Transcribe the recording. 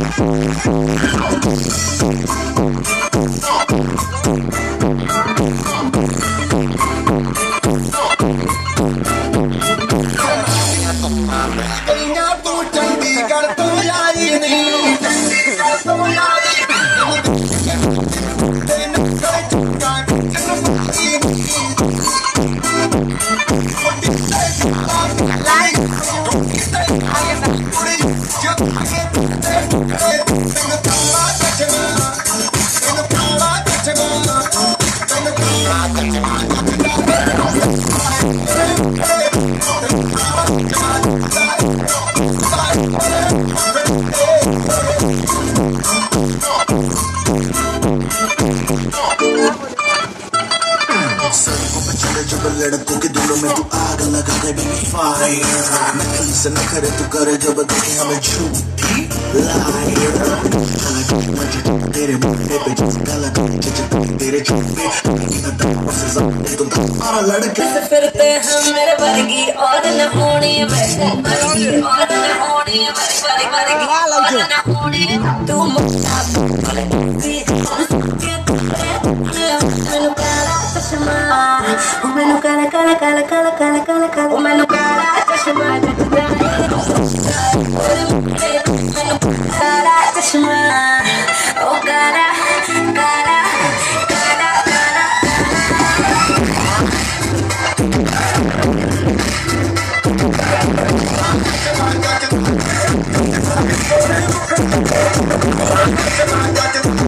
लड़कों के दिलों में तू आग लगा दे बेबी फायर, नकल से न करे तू करे जब देखे हमें झूठी लायर। तेरे मुंडे पे जिसका लगा तेरे झुंडे तो हमारा लड़के फिरते हैं मेरे वर्गी और न होनी वैसे वर्गी और न होनी वर्गी वर्गी और न होनी तू मुझसे मैनू काला काला काला काला काला काला काला मैनू काला चश्मा मैनू काला चश्मा ओ काला काला काला काला